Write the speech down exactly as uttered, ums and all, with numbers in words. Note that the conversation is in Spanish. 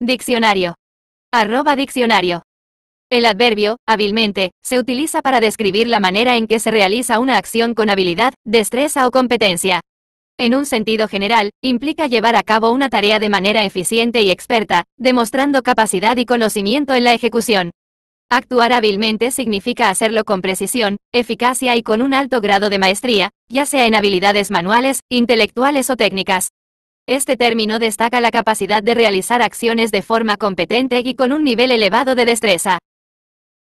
Diccionario. Arroba diccionario. El adverbio, hábilmente, se utiliza para describir la manera en que se realiza una acción con habilidad, destreza o competencia. En un sentido general, implica llevar a cabo una tarea de manera eficiente y experta, demostrando capacidad y conocimiento en la ejecución. Actuar hábilmente significa hacerlo con precisión, eficacia y con un alto grado de maestría, ya sea en habilidades manuales, intelectuales o técnicas. Este término destaca la capacidad de realizar acciones de forma competente y con un nivel elevado de destreza.